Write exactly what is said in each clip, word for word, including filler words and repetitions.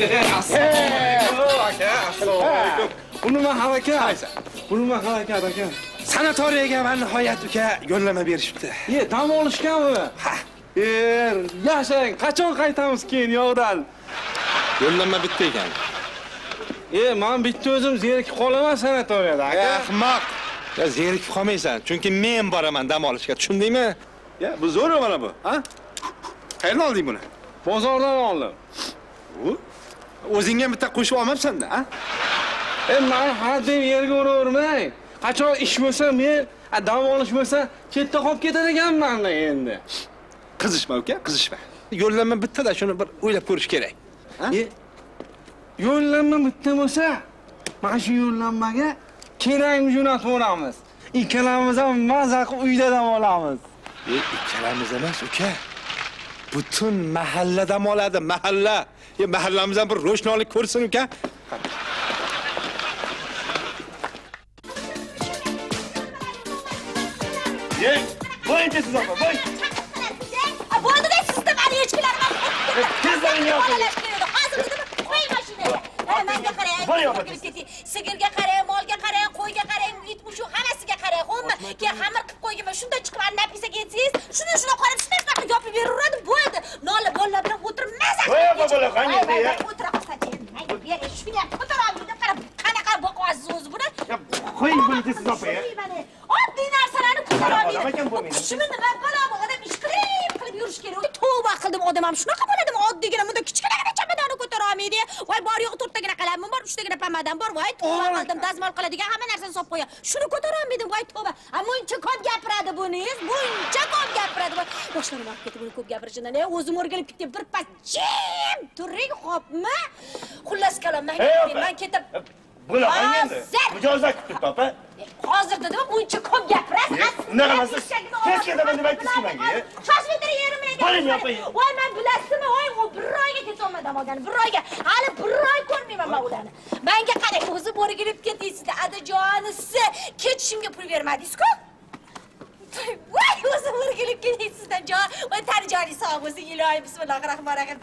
Assalomu aka. Assalomu alaykum. Bu nima harakat? Bu nima harakat aka? Sanatoriyaga men nihoyat uka yo'llanma berishibdi. Ye, dam olishganmi? Ha. Er, yashang, qachon qaytamiz keyin yo'qdan? Yo'llanma bitta ekan. E, men bitta o'zim zerikib qolaman sanatoriyada aka. Ahmoq. Ya zerikib qolmaysan, chunki men boraman dam olishga, tushundingmi? Ya, bu zo'r mana bu, ha? Qayerdan olding buni? Bozordan oldim. U o'zingga bitta qo'shib olmabsan-da, ha? E, men hadeb yerga uravermang. Qachon ish bo'lsa, men dam olish bo'lsa, chetda qolib ketar ekanman endi. Qizishma uka, qizishma. Yo'llanma bitta-da, shuni bir o'ylab ko'rish kerak. Ha? E, yo'llanma bitta bo'lsa, mana shu yo'llanmaga kerakmi jo'natib olamiz. Ikkalamiz ham maza qilib uyda dam olamiz. E, ikkalamiz emas uka. Butun mahalla dam oladi, mahalla. E, mahallamizdan bir ro'shnolik ko'rsin uka. Ye, voy siz opa, voy. Bo'ldi-da, sizda meni echkilarga. Tezlaring yo'q. Hozir qo'y mashinani. Menga qarang. Voy opa. Sigirga qarang, molga qarang, qo'yga qarang, it mushu hammasiga qarang, xo'pmi? Keyin xamir qilib qo'yganman. Shunda chiqib Nafisaga aytsangiz, shuni shuna qarab shunaqa yopib beraveradi, bo'ldi. Nola bolalar bilan o'tirib Voy opa, bola qani edi? O'tira qolsa-chi. Menga bering, shuni ham ko'tarolmaydi. Qarab, qanaqa boqasiz o'zi buni? Qo'ying buni siz opa. Oddiy narsalarni ko'tarolmaydi. Shuni nima bo'ladi? Odam ish qilib qilib yurish kerak. Tavba qildim, odam ham shunaqa bo'ladimi? Oddiygina bunda kichkinagina chamadonni ko'tara olmaydi. Voy, bor yo'q to'rttagina qalamim bor, uchtagina pomadam bor. Voy, tavba qildim, dazmol qiladigan hamma narsani solib qo'yaman. Shuni ko'tara olmaydim. Voy, tavba. Muncha ko'p gapiradi buningiz. Buncha ko'p gapiradi. Voy, boshlarim og'rib ketdi buni ko'p gapirishidan. Ey, o'zim o'rganib ketdim. Bir pas jim turing, xo'pmi? Xullas kalom, men ketib. Buni qani endi? Mijozat kutib topa. Hozir dedim, buncha ko'p gapirasiz. Unaqa emas. Tez ketaman deb aytdingiz menga. Shoshib yerimga. Bo'ling yo'qmi? Voy, men bilasizmi? Voy, u bir oyga ketolmadim olgan. Bir oyga. Hali bir oy ko'rmayman men ularni. Menga qarang, o'zi borgilib ketdingizda, adajonisi, ketishimga pul bermadingiz-ku? Voy, o'zi borgilib ketdingizda, jon. Voy, tarjoni sog' bo'lsin, iloyim, bismillahirrohmanirrohim.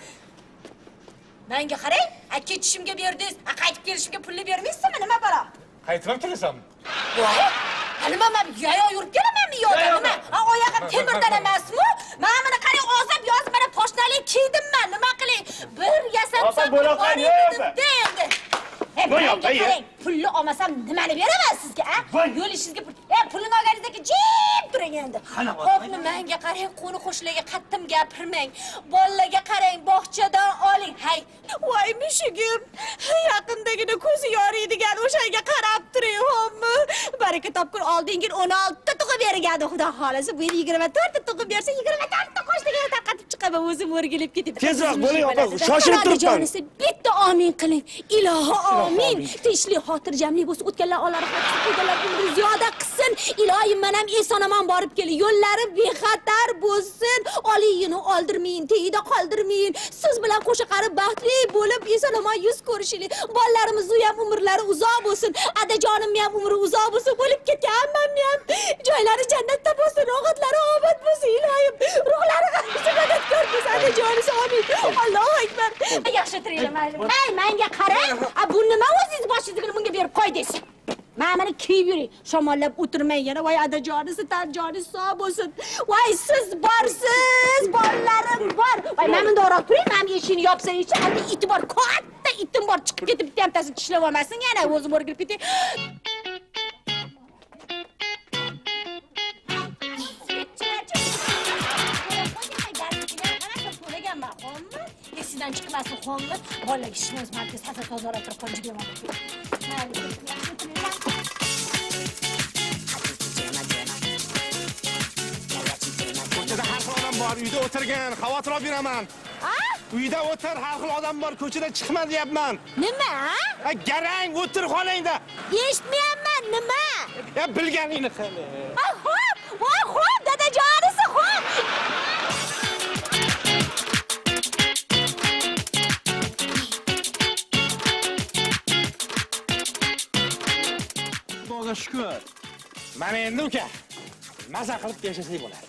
Menga qarang, ketishimga berdingiz, qaytib kelishimga pulni bermaysizmi? Nima balo? Qaytib ham kelasanmi? Voy, nima men yayo yurib kelamanmi yo'qmi? Nima? Oyog'im temirdan emasmi? Men buni qarang, ozab yozib mana poshnalik kiydimman. Nima qilay? Bir yasamsam bordim endi. Qarang, pulni olmasam nimani beraman sizga, a? Yo'lishingizga pul. E, pulni olganingizdagi jim turing endi. Xo'pmi, menga qarang, qo'ni qo'shnilarga qattim gapirmang. Bolalarga qarang, bog'chadan oling. Hay, voy mushugim. Yaqindagina ko'zi yoriydigan o'shanga qarab turing, xo'pmi? Baraka topkur oldingi o'n olti tug'ib bergandi, xudo xolasa. Bu yigirma to'rt tug'ib bersa, yigirma to'rt ta qo'shniga tarqatib chiqaman, o'zim o'rgilib ketib. Tezroq bo'ling opa, shoshilib turibman. Bitta amin qiling. Ilohi amin. Tinchlik, xotirjamlik bo'lsin. O'tganlar Alloh rahmat qilganlar umri ziyoda qilsin. Ilohim, men ham eson-omon borib kelay. Yo'llari bexatar bo'lsin. Oliyini oldirmayin, teyida qoldirmayin. Siz bilan qo'sha qarib baxtli bo'lib eson-omon yuz ko'rishinglar. Bolalarimiz ham umrlari uzoq bo'lsin. Adajonim ham umri uzoq bo'lsin. Bo'lib ketgan hammamni ham joylari jannatda bo'lsin. Rohatlari obod bo'lsin. Ilohim, ruhlari g'ayrat ko'rsin. Adajonim amin. Allohu akbar. Yaxshi tiringlar, mayli. Hey, menga qarang. Bu nima o'zingiz boshingizga bunga berib qo'ydingiz? Men meni kiyib yuring. Shamollab o'tirmang yana. Voy, adajonisi, tarjonisi sog' bo'lsin. Voy, siz borsiz, bolalarim bor. Voy, men bunda o'rab turing, men eshikni yopsang-chi, anda iti bor, katta itim bor, chiqib ketib bitta hamtasini tishlab olmasin, yana o'zim o'rgilib ketay. Esidan chiqmasin, xo'mmi? Bolalar ishimiz markaz hasa tozalab turib qolib beradi. Ko'chada har xil odam bor, uyda o'tirgan, xavotir olib beraman. Ha? Uyda o'tir, har xil odam bor, ko'chada chiqma deyapman. Nima? Ha, garang o'tir qolingda. Eshitmayapman, nima? Ya bilganingni qil. Ha, xo'p. Voy, xo'p, dadajonisi, xo'p. Xudoga shukr. Mana endi uka, maza qilib yashasak bo'ladi.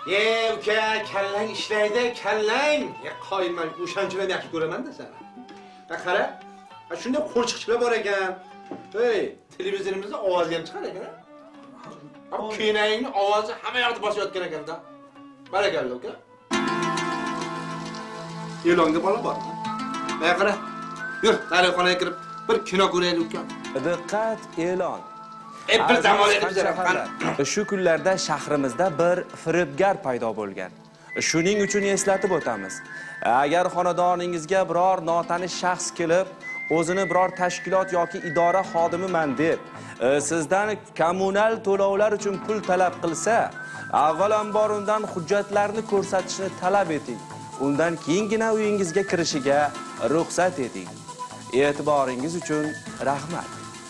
Ye uka, kallang ishlaydi, kallang. Ya qoyilman, o'shanchalar yaxshi ko'raman-da seni. Ha qara. Ha shunday qo'rshiqchilar bor ekan. Hey, televizorimizda ovozi ham chiqar ekan. Ha kinoning ovozi hamma yoqda bosayotgan ekan-da. Barakalla uka. E'longa bola bor. Mana qara. Yur, tarixxonaga kirib bir kino ko'raylik uka. Diqqat, e'lon. E bir dam olaylik Aziz hamshahrilar, shu kunlarda shahrimizda bir firibgar paydo bo'lgan. Shuning uchun eslatib o'tamiz. Agar xonadoningizga biror notanish shaxs kelib, o'zini biror tashkilot yoki idora xodimiman deb, sizdan kommunal to'lovlar uchun pul talab qilsa, avvalambor undan hujjatlarni ko'rsatishni talab eting. Undan keyingina uyingizga kirishiga ruxsat eting. E'tiboringiz uchun rahmat.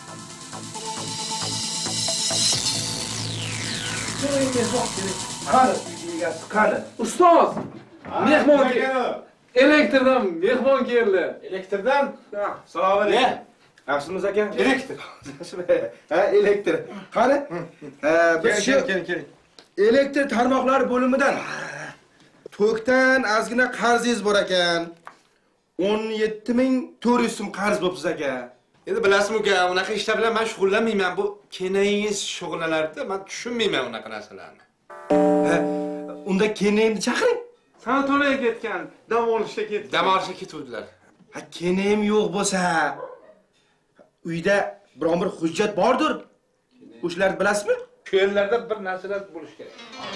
Qani, qani. Ustoz, mehmon keldi. Elektrdan mehmon keldi. Elektrdan? Salom alaykum. Yaxshimisiz aka? Elektr. Ha, elektr. Qani? Biz shu keling, keling. elektr tarmoqlari bo'limidan to'kdan ozgina qarzingiz bor ekan. o'n yetti ming to'rt yuz so'm qarz bo'libsiz aka. Endi bilasizmi uka, unaqa ishlar bilan men shug'ullanmayman. Bu kenayingiz shug'ullanardi, men tushunmayman unaqa narsalarni. Ha, unda kenayimni chaqiring. Sanatoliyaga ketgan, dam olishga ketgan. Dam olishga ketuvdilar. Ha, kenayim yo'q bo'lsa, uyda biron bir hujjat bordir. O'shalarni bilasizmi? Ko'llarda bir narsalar bo'lish kerak.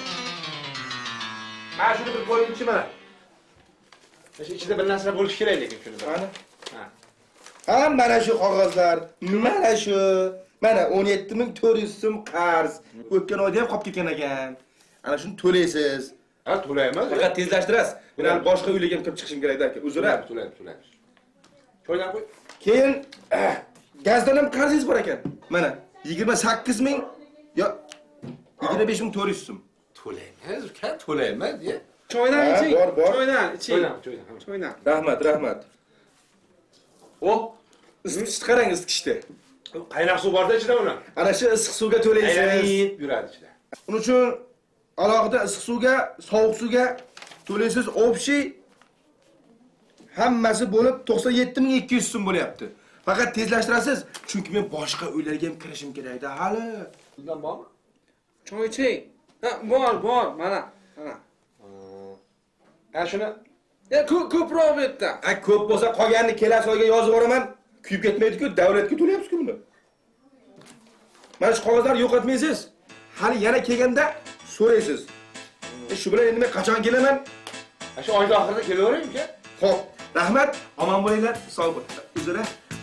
Mana shuni bir qo'yingchi mana. Mana ichida bir narsalar bo'lish kerak lekin shuni. Qani? Ha. Ha, mana shu qog'ozlar, mana shu, mana o'n yetti ming to'rt yuz so'm qarz. O'tgan oyda ham qolib ketgan ekan. Ana shuni to'laysiz. Ha, to'laymiz. Faqat tezlashtirasiz. Men hali boshqa uylarga ham kirib chiqishim kerak aka. Uzr. To'laymiz, to'laymiz. Qo'ydan qo'y. Keyin gazdan ham qarzingiz bor ekan. Mana yigirma sakkiz ming yo yigirma besh ming to'rt yuz so'm. To'laymiz, uka, to'laymiz, ye. Choydan iching. Bor, bor. Choydan iching. Choydan, choydan. Choydan. Rahmat, rahmat. O, isitishni qarang, isitishni. Qaynoq suv borda ichida uni. Ana shu issiq suvga to'laysiz. Aylanib yuradi ichida. Uning uchun alohida issiq suvga, sovuq suvga to'laysiz. Общий hammasi bo'lib to'qson yetti ming ikki yuz so'm bo'lyapti. Faqat tezlashtirasiz, chunki men boshqa uylarga ham kirishim kerak-da hali. Bundan bormi? Choy iching. Ha, bor, bor, mana. Mana. Ha, shuni Ya ko'p ko'proq bu yerda. Ha, ko'p bo'lsa qolganini kelasi oyga yozib yuboraman. Kuyib ketmaydi-ku, davlatga to'layapsiz-ku buni. Mana shu qog'ozlarni yo'qotmaysiz. Hali yana kelganda so'raysiz. E, shu bilan endi men qachon kelaman? Ha, shu oyning oxirida kelaveraymi-ku? Xo'p, rahmat. Omon bo'linglar. Sog' bo'linglar. Uzr.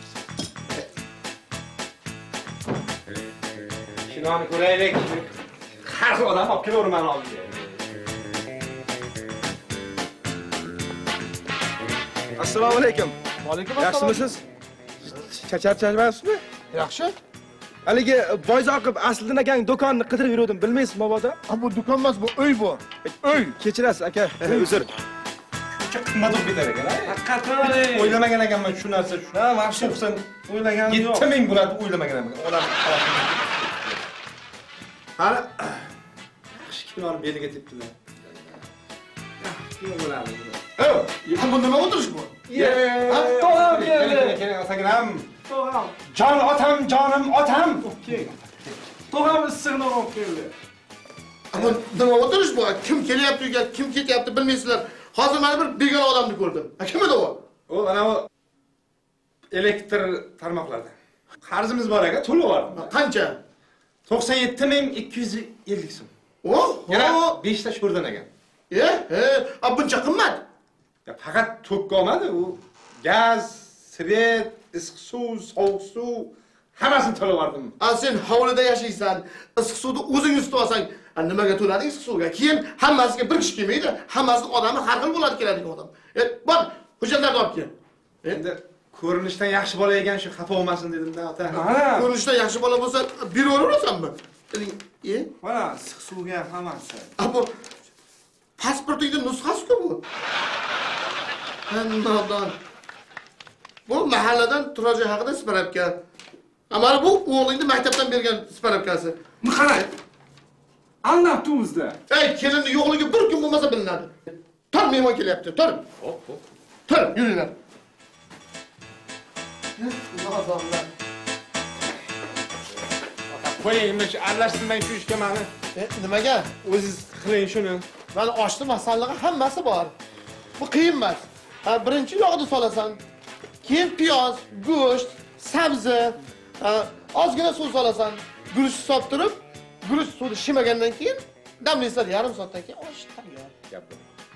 Kinoni ko'raylik. Har xil odam olib kelaverman oldiga. Assalomu alaykum. Alaykum Yaxshimisiz? Chacharchamasizmi? Yaxshi. Haligi Boyzoqib Asliddin akaning do'konini qidirib yurdim, bilmaysizmi mabodo? Bu do'kon emas, bu uy bu. Uy, kechirasiz aka. Uzr. Qimmat bo'lib ketar ekan, ha? Haqiqatan. O'ylamagan ekanman shu narsa shu. Ha, maxsus to'qson o'ylaganim yo'q. yetti ming bo'ladi, o'ylamagan ekanman. Odam hali yaxshi kinoni beliga tepdilar. Nima bo'ladi? Oh, ham bunda nima o'tirish bu? Ha, tog'am keldi. Keling, keling, otaginam. Tog'am. Jon otam, jonim otam. Tog'am issiqni olib keldi. Ama nima o'tirish bu? Kim kelyapti uyga, kim ketyapti bilmaysizlar. Hozir mana bir begona odamni ko'rdim. Kim edi u? O, ana o elektr tarmoqlardan. Qarzimiz bor ekan, to'lab yubordim. Qancha? to'qson yetti ming ikki yuz ellik so'm. Oh, Yana oh. besh ta sho'rdan ekan. E, e, a buncha qimmat. Ya faqat to'kka olmadi, u gaz, svet, issiq suv, sovuq suv hammasini to'lab yubordim. A sen hovlida yashaysan, issiq suvni o'zing tutib olsang, nimaga to'lading issiq suvga? Keyin hammasiga bir kishi kelmaydi. Hammasi odamni har xil bo'ladi keladigan odam. E, bor, hujjatlarni olib kel. Endi ko'rinishdan yaxshi bola ekan, shu xafa bo'lmasin dedim-da, ota. Mana, Ko'rinishda yaxshi bola bo'lsa, beraverasanmi? E, mana issiq suvga hammasi. a bu pasportingda nusxasi-ku bu. Hamdodon. Bu mahalladan Turajoy haqida sparapka. Amara bu o'g'lingni maktabdan bergan sparapkasi. Buni qarang. Anlabdi o'zida. Ey, kelinni yo'qligi bir kun bo'lmasa bilinadi. Tur, mehmon kelyapti. Tur. Hop, hop. Tur, yuringlar. Nozonlar. Qo'yingmi, aralashtirmang shu ishga meni. E, nimaga? O'zingiz qiling shuni. Mana oshni masallig'i hammasi bor. Bu qiyin emas. Ha, birinchi yog'ni solasan. Keyin piyoz, go'sht, sabzi, ha, ozgina suv solasan. Guruchni solib turib, guruch suvni shimagandan keyin damlaysan, yarim soatdan keyin osh tayyor. Gapir.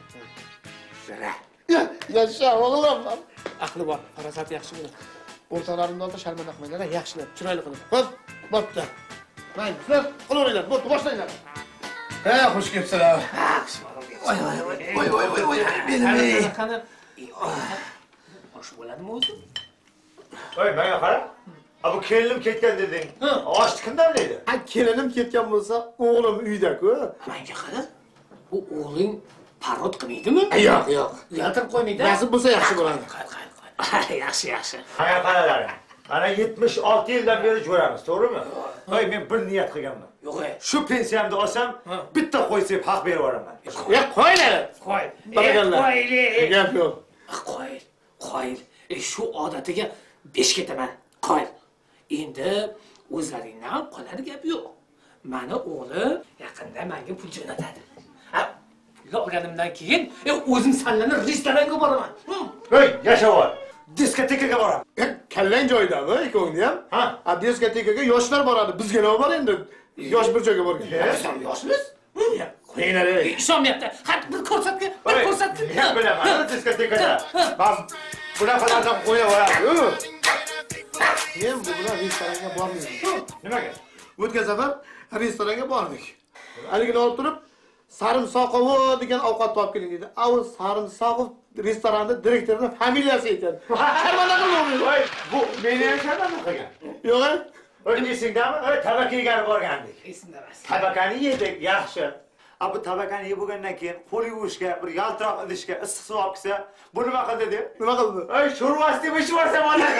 Ya, yasha o'g'lim. Aqli bor, farosati yaxshi bo'ladi. O'rtalarimda olsa sharmanda qilmanglar, yaxshilab, chiroyli qilib. Xo'p, bo'pti. Mayli, sizlar qilaveringlar, bo'pti, boshlanglar. Ha, xush kelibsizlar. Voy voy voy voy voy voy voy benim Qani, osh bo'ladimi o'zi? Voy, menga qara. Ha bu kelinim ketgan deding. Oshni kim damlaydi? Ha, kelinim ketgan bo'lsa, o'g'lim uyda-ku. Menga qara. Bu o'g'ling parod qilmaydimi? Yo'q, yo'q. Uyaltirib qo'ymaydi. Nasib bo'lsa yaxshi bo'ladi. Qayt, qayt, qayt. Yaxshi, yaxshi. Menga qaralaring. Mana yetmish olti yildan beri ko'ramiz, to'g'rimi? Voy, men bir niyat qilganman. Yo'q, Shu pensiyamni olsam, bitta qo'y sep haq berib yuboraman. Ya, qo'yinglar. qo'y. Barakallah. Qo'yli. Gap yo'q. Qo'yil, qo'yil. E, shu odatiga besh ketaman. Qo'yil. Endi o'zlaringdan qolar gap yo'q. Mani o'g'lim yaqinda menga pul jo'natadi. Ha, pulni olganimdan keyin e, o'zim sanlanib restoranga boraman. Voy, yashavor. Diskotekaga boraman. Kallang joyidami ikkovingni ham? Ha. A diskotekaga yoshlar boradi. Bizga nima bor endi? Yosh bir joyga borgan. Biz ham yoshmiz. Qo'yinglar. Ishonmayapti. Qani bir ko'rsatgin, bir Voy, ko'rsatgin. men bilaman, diskotekada. Ben bunaqalardan qo'yaveradi. Men bu bilan restoranga bormayman. Nimaga? O'tgan safar restoranga bordik. Haligini olib turib, Sarimsoqov degan ovqat topib keling dedi. A u Sarimsoqov restoranda direktorining familiyasi ekan. Sharmanda qilmayman. Voy, bu meni ham sharmanda qilgan. Yo'q-a? Voy, esingdami? Voy, tabaka yegan borgandik. Esimda emas. Tabakani yedik, yaxshi. A bu tabakani yeb bo'lgandan keyin qo'l yuvishga, bir yaltiroq idishga issiq suv olib kelsa, bu nima qildi deb? Nima qildi? Ey, sho'rvasi deb ish borsa bo'ladi.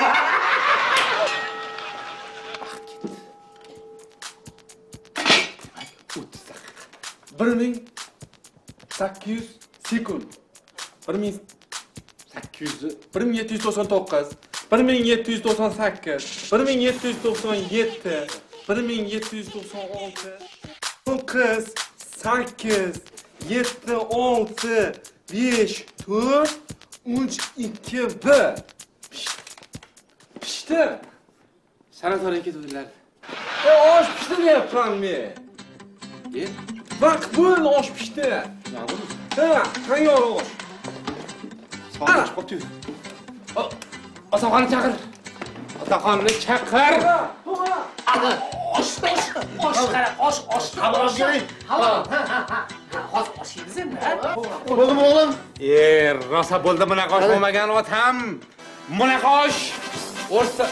bir ming sakkiz yuz sekund. bir ming sakkiz yuz, bir ming yetti yuz to'qson to'qqiz, bir ming yetti yuz to'qson sakkiz, bir ming yetti yuz to'qson yetti, bir ming yetti yuz to'qson olti, to'qqiz, sakkiz, yetti, olti, besh, to'rt, uch, ikki, bir. Pishdi. sanatoriyaga ketuvdilar. E, osh pishdi deyapman men. E, vaqt bo'ldi osh pishdi. Ha, tayyor osh. Sog'liq chiqib qoldi. Otaxonni chaqir. Otaxonni chaqir. Osh, osh, osh qara, osh, osh. Xabar bering. Halol. Hozir osh yeymiz endi. Bo'ldimi o'g'lim? E, rosa bo'ldi bunaqa osh bo'lmagan otam. Bunaqa osh o'rsa.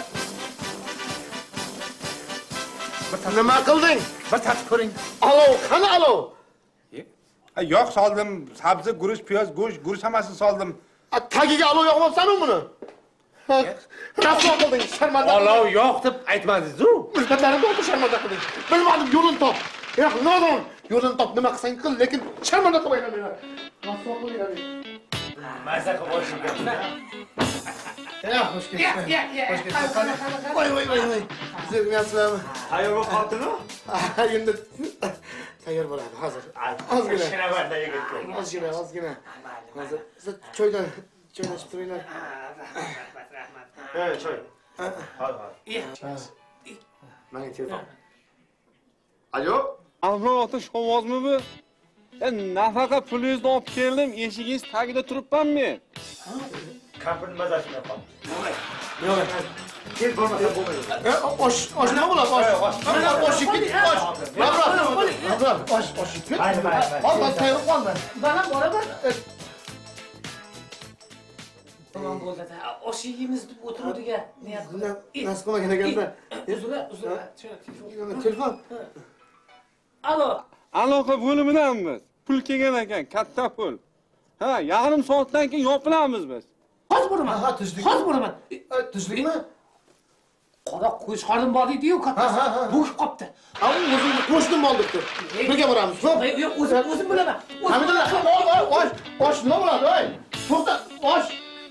Nima qilding? Bir tatib ko'ring. Alov, qani alov? Yog' soldim, sabzi, guruch, piyoz, go'sht, guruch hammasini soldim. A, tagiga alov yoqmabsan-ku buni? Rasvo qilding, sharmanda. Olov yo'q deb aytmadingiz-ku. Ulfatlarimni o'tib sharmanda qilding. Bilmadim, yo'lini top. Ya, nodon, yo'lini top, nima qilsang qil, lekin sharmanda qilmayman meni. Rasvo qilding. Mazza qilib olishgan. Ya, xush Ya, kelibsiz. ya, ya. Xush kelibsiz. Voy, voy, voy, voy. Zerginatsizlarmi? Tayyor bo'lib qolibdimi? Endi tayyor bo'ladi, hozir. Ozgina. Shinavanda yigit. Ozgina, ozgina. Hozir siz choydan, choydan ichib turinglar. Rahmat, rahmat. Ey, choy. Hadi, hadi. Mana telefon. Alo? Avlodda shovozmi bu? E, nafaqa pulingizni olib keldim, eshigingiz tagida turibman men. Kampirning mazasini qoldi. Yo'q. Kel bo'lmasa bo'lmaydi. E, osh, osh nima bo'ladi? Osh. Mana osh ikki, osh. Mabrat. Mabrat, osh, osh ikki. Mayli, mayli, mayli. Hozir tayyor qoldi. Bana boraman. Tamam bo'ldi-da. Osh yeymiz deb o'tiruvdiga. Niyat qilib. Nasib qilmagan ekanda. Uzra, uzra. Telefon. Telefon. Alo. Aloqa bo'limidanmiz. Pul kelgan ekan, katta pul. Ha, yarim soatdan keyin yopilamiz biz. Hozir boraman. Ha, tinchlik. Hozir boraman. Tinchlikmi? qora qo'shqorin bor edi-yu, kattasi. Bo'sh qopti. Ha, o'zimni qo'shnim oldikdir. Birga boramiz. Xo'p. Yo'q, o'zim o'zim bilaman. Hamidullo, osh, osh, osh nima bo'ladi, oy? To'xta, osh.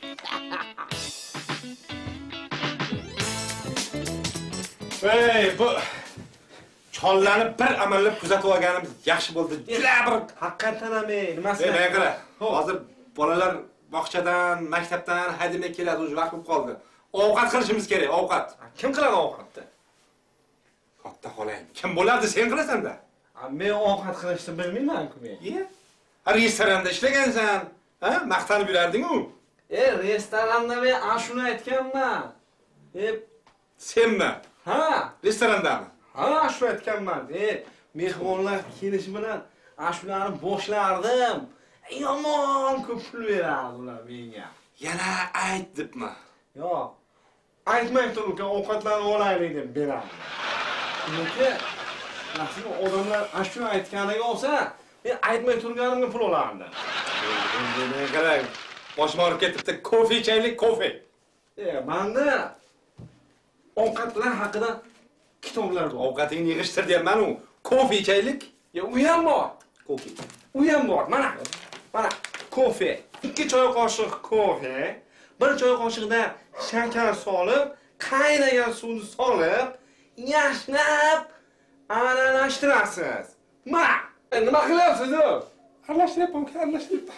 Ey, bu chollarni bir amallab kuzatib olganimiz yaxshi bo'ldi. Juda bir Haqiqatan ham, nimasi? Ey, men qara. Hozir bolalar bog'chadan, maktabdan haydamay keladi, o'sha vaqt bo'lib qoldi. Ovqat qilishimiz kerak, ovqat. Kim qiladi ovqatni? Katta xolang. Kim bo'lardi, sen qilasan-da. Men ovqat qilishni bilmayman-ku men. Ye? Ha, restoranda ishlagansan. Ha, maqtanib yurarding-ku. E, restoranda men ana shuni aytganman. E, Senmi? ha, Restorandami? ha, shuni aytganman. E, mehmonlar kelishi bilan ana shularni boshlardim. Yomon ko'p pul berardi ular menga. Yana ayt debmi? Yo'q. Aytmang turgan ovqatlarni olaylik deb berardi. Chunki nasib odamlar ana shuni aytganiga olsa, men aytmay turganimga pul olardi. Endi men qarang. Boshim og'rib ketibdi. Kofe ichaylik, kofe. E, menda ovqatlar haqida kitoblar bor. Ovqatingni yig'ishtir deyapman-ku. Kofe ichaylik. Ya, u ham bor. Kofe. U ham bor. Mana. Mana kofe. ikki choy qoshiq kofe, bir choy qoshiqda shakar solib, qaynagan suvni solib, yaxshilab aralashtirasiz. Mana. E, nima qilyapsiz-ku? Aralashtiryapman, aralashtiryapman.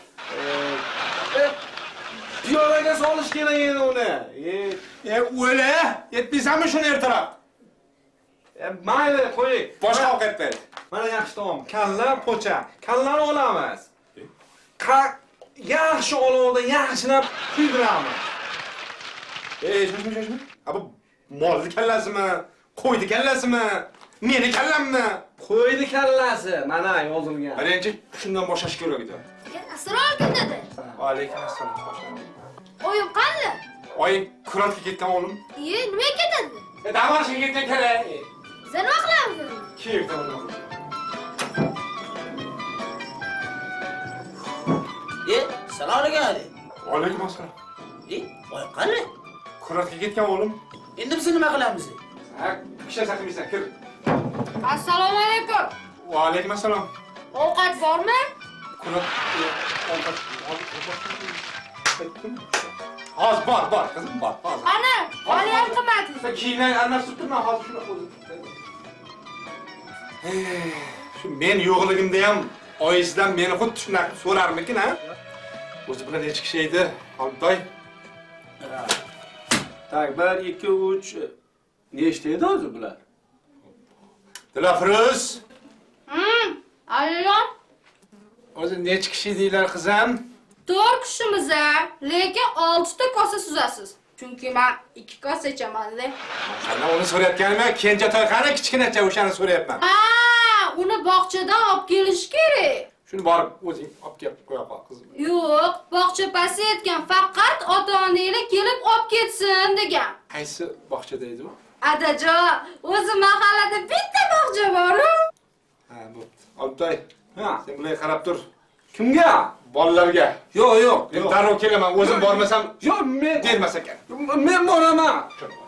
Piyolaga solish kerak edi uni. E, E, o'la, yetmaysanmi shuni ertaroq? e, mayli, qo'ying. Boshqa ovqat ber. Mana yaxshi taom, kalla, po'cha. Kallani olamiz. Qa yaxshi olovda yaxshilab kuydiramiz. Ey, shoshma, shoshma. Ha, bu molni kallasimi? Qo'yni kallasimi? Meni kallammi? Qo'yni kallasi. Mana yozilgan. Birinchi shundan boshlash kerak edi. Asrorgin dedi. Alaykum assalom. Oyim qanday? Oying kurantga ketgan o'g'lim. Iye, nima ketadi? E, dam olishga ketgan kerak. Biz nima qilamiz? Kim tomon? E, salom alaykum. Alaykum assalom. E, oyim qani? Kurantga ketgan o'g'lim. Endi biz nima qilamiz? Ha, kisha saqlaysan, kir. Assalomu alaykum. Va alaykum assalom. Ovqat bormi? Kurat, ovqat, hozir bor, bor, qizim, bor, hozir. Ana, oliyam qimmat. Sen kiyimlarni almashtirib turma, hozir shuni o'zim. Shu men yo'qligimda ham oyisidan meni xuddi shunaqa so'rarmikin, ha? O'zi bilan necha kishi edi, Xoltoy? Tak, bir, ikki, uch. Nechta edi o'zi bular? Dilafruz. Hmm, ayyon. O'zi necha kishi edinglar, qizim? to'rt kishimiz, lekin oltita kosa suzasiz. Chunki men ikki kosa ichaman-da. Ana uni so'rayotganim, Kenjatoy qani kichkinacha o'shani so'rayapman. Ha, uni bog'chadan olib kelish kerak. Shuni borib o'zing olib kelib qo'ya qol, qizim. Yo'q, bog'cha pasi aytgan, faqat ota-onanglar kelib olib ketsin degan. Qaysi bog'chada edi u? Adajo, o'zi mahallada bitta bog'cha bor-ku. Ha, bo'pti. Xoltoy, Ha, sen bularga qarab tur. kimga? Bolalarga. Yo'q, yo'q. Men darrov kelaman, o'zim bormasam Yo'q, men bermas ekan. men boraman.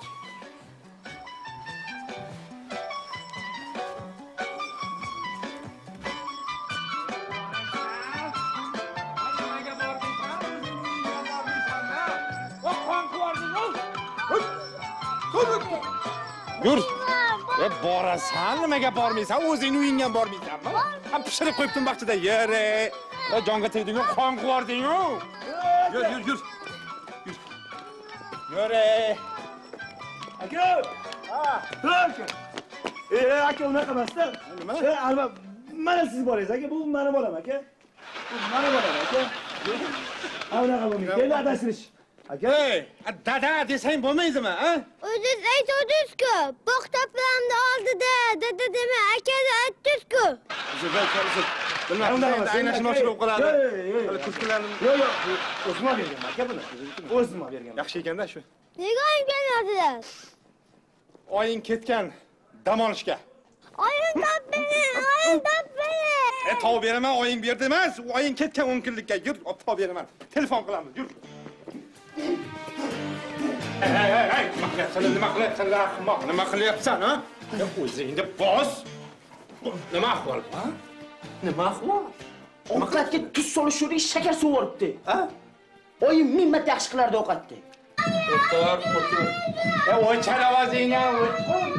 Yur. E, borasan, nimaga bormaysan? O'zingni uyingga bormaysanmi? Ham pishirib qo'yibdim vaqtida. Yur. E, jonga tegding-ku, qon quvarding-ku. Yur, yur, yur. Yur. Yur. Aka! Ha, aka. E, aka unaqa emasda. Nima? E, albatta mana siz boringiz aka, bu meni bolam aka. Bu meni bolam aka. Ha, unaqa bo'lmaydi. Endi adashirish. Aka, Ey, dada desang bo'lmaydimi, ha? O'zingiz aytdingiz-ku, bog'-toplamni oldida dada dema, aka aytdingiz-ku. Zubayr, bilmadim, aynashini ochib qoladi. Hali kurtkalarni yo'q, yo'q, o'zim bergan aka buni. O'zim bergan. yaxshi ekanda shu. Nega olib kelyapsiz? Oying ketgan dam olishga. Oyim topbini, oyim topbini. E, tov beraman, oying berdi emas, oying ketgan o'n kunlikka. Yur, tov beraman. Telefon qilamiz, yur. Hey, hey, hey, qilyapsan? Nima qilyapsan? Rahmoq, nima qilyapsan, ha? Ya o'zingni bos. Nima ahvol, ha? Nima ahvol? Ovqatga tuz solish uchun shakar suv olibdi. Ha? Oyim ming marta yaxshi qilardi ovqatni. O'tir, o'tir. Ya o'char ovozingni, o'char.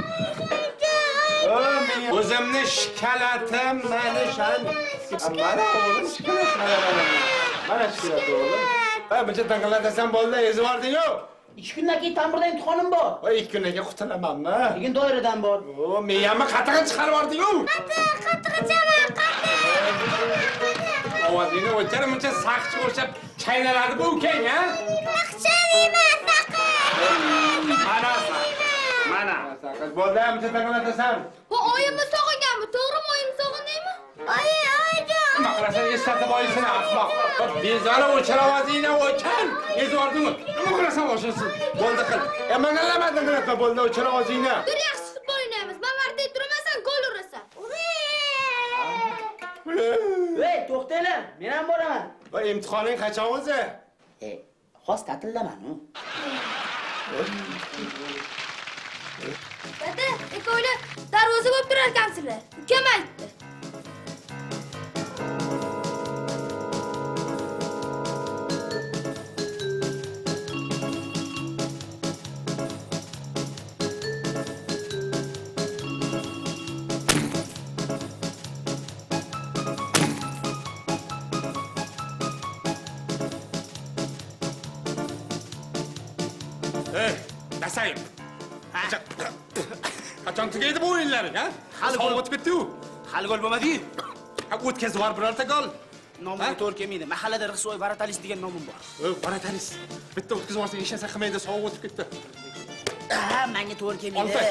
O'zimni shikalatim, mani shan. Mana o'g'lim shikalat, mana mana. Mana shikalat o'g'lim. Ha, buncha taqiladasan bo'ldi, ezib yubording-ku. ikki kundan keyin ta'mirda imtixonim bor. Voy, ikki kundan keyin qutulamanmi? Keyin doiradan bor. O, miyamni qatig'ini chiqarib yubording-ku. Qatiq, qatiq ichaman, qatiq. Ovozingni o'char, buncha saqchi o'xshab chaynaladi bu ukang, ha? Naqshalayman, saqich. Mana mana saqich bo'ldi, buncha taqiladasan. Bu oyimni sog'inganmi? To'g'rimi oyim sog'indingmi? Oyi, oyijon. Nima qilasan, eslatib oysini, ahmoq. Bezori o'char ovozingni o'char. Ezib yubordingmi? Nima qilasan o'shasin? Bo'ldi qil. E, manalamading qilyapman, bo'ldi, o'char ovozingni. Bir yaxshi futbol o'ynaymiz. Bavarda turmasan, gol urasan. Ey, to'xtanglar, men ham boraman. Va imtixoning qachon o'zi? E, hozir ta'tildaman-ku. Dada, ikkovlar darvoza bo'lib turar ekansizlar. Ukam aytdi. Ey, dasayim. Qachon tugaydi bu o'yinlaring, ha? Hali gol o'tib ketdi-ku. Hali gol bo'lmadi-ku. Ha, o'tkazib yubor birorta gol. Nomimga to'g'ri kelmaydi. Mahallada Rixsoy Varatalis degan nomim bor. O, Varatalis. Bitta o'tkazib yuborsang, hech narsa qilmaydi, sovuq o'tib ketdi. Ha, menga to'g'ri kelmaydi. Oltay.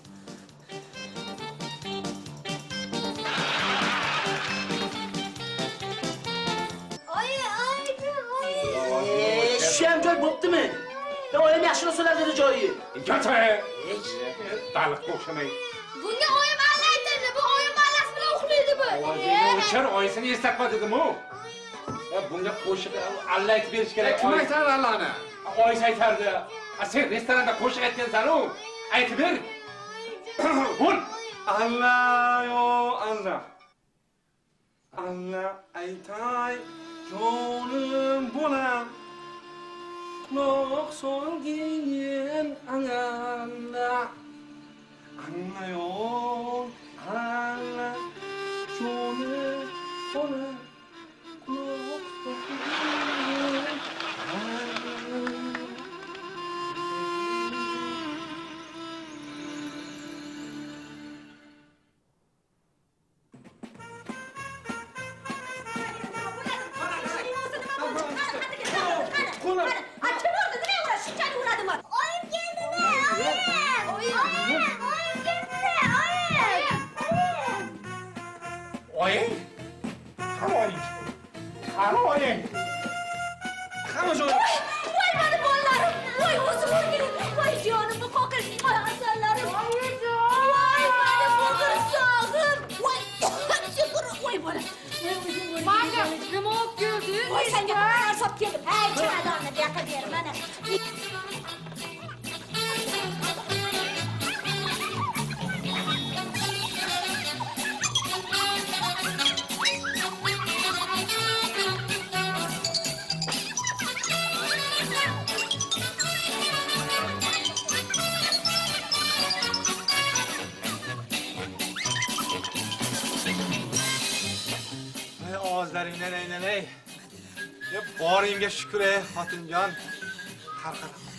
Oyi, oyijon, oyi. Shu ham joy bo'ptimi? Ya oyim yaxshi narsalar dedi joyi. Yo'q. Baliqqa o'xshamay. Bunga oyim alla aytadi. Bu oyim ballasi bilan uxlaydi bu. Ovozingni o'char, oyisini eslatma dedim-ku. Ya bunga qo'shiq alla aytib berish kerak. Kim aytadi allani? Oyis aytardi. A sen restoranda qo'shiq aytgansan-ku. Aytib ber. Bo'l. Alla yo, alla. Alla aytay, jonim bolam. Quloq solgin alla. Alla yo, alla. Jonim bolam. Quloq solgin alla. Oyim keldi-da, oyim. Oyim, oyim keldi-da, oyim. Oying? Qani oying? Qani oying? Qani shu? Voy meni bolalarim, voy o'zim o'rgiling, voy jonimni qoqing, voy asallarim. Voy meni bo'g'irsog'im, voy shukr, voy bola. Voy o'zim o'rgiling. Manga nima olib kelding? Voy senga qanday sop keldim. Hey, chamadonni buyoqqa ber mana. Ey ovozlaringdan aylanay. Ya boringga shukr ey xotinjon. Qarqara.